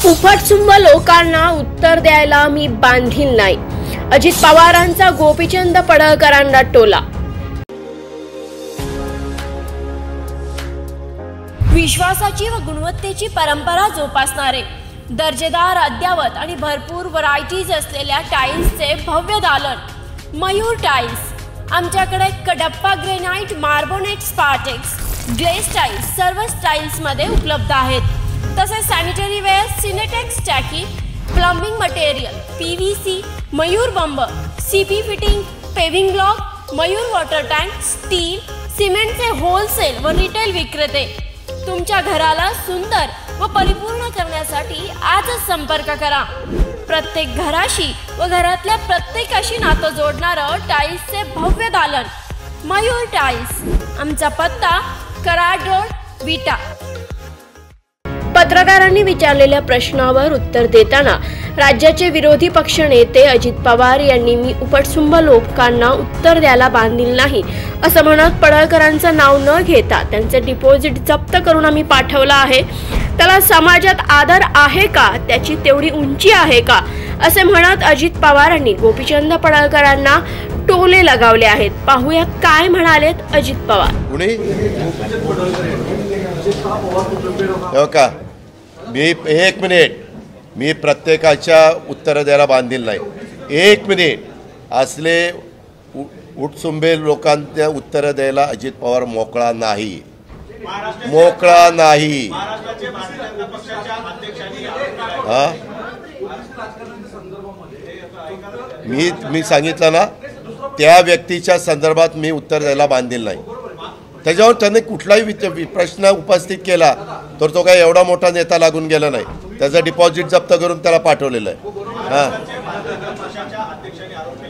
उपटसुंब लोकांना उत्तर द्यायला मी बांधील नाही. अजित पवारांचा गोपीचंद पडळकरांना टोला. विश्वासाची व गुणवत्तेची परंपरा जोपासणारे दर्जेदार, अद्यावत आणि भरपूर व्हरायटीज असलेल्या टाइल्सचे भव्य दालन मयूर टाइल्स. आमच्याकडे Kadappa granite, marbonate, Spartex, glaze tiles सर्व स्टाईल्समध्ये उपलब्ध आहेत. तसेच सॅनिटरी वेअर, सिनेटेक्स टाकी, प्लंबिंग मटेरियल, PVC, मयूर बंब, CP fitting, paving block, Mayur water tank, steel, सिमेंटचे होलसेल व रिटेल विक्रेते. तुमच्या घराला सुंदर व परिपूर्ण करण्यासाठी आजच संपर्क करा. प्रत्येक घराशी व घरातल्या प्रत्येकाशी नातं जोडणारं टाइल्सचे भव्य दालन मयूर टाइल्स. आमचा पत्ता कराड रोड, विटा. पत्रकारांनी विचारलेल्या प्रश्नावर उत्तर देताना राज्याचे विरोधी पक्षनेते अजित पवार यांनी मी उपटसुंब लोकांना उत्तर द्यायला बांधील नाही असं म्हणत पडळकरांचं नाव न घेता त्यांचे डिपॉझिट जप्त करून आम्ही पाठवलं आहे. त्याला समाजात आदर आहे का, त्याची तेवढी उंची आहे का असे म्हणत अजित पवारांनी गोपीचंद पडळकरांना टोले लगावले आहेत. पाहूया काय म्हणालेत अजित पवार. मी एक मिनिट, मी प्रत्येकाच्या उत्तर द्यायला बांधील नाही. एक मिनिट, असले उठसुंबे लोकांच्या उत्तर द्यायला अजित पवार मोकळा नाही, मोकळा नाही. मी सांगितलं ना, त्या व्यक्तीच्या संदर्भात मी उत्तर द्यायला बांधील नाही. त्याच्यावर त्याने कुठलाही प्रश्न उपस्थित केला तर तो काही एवढा मोठा नेता लागून गेला नाही. त्याचं डिपॉझिट जप्त करून त्याला पाठवलेलं आहे.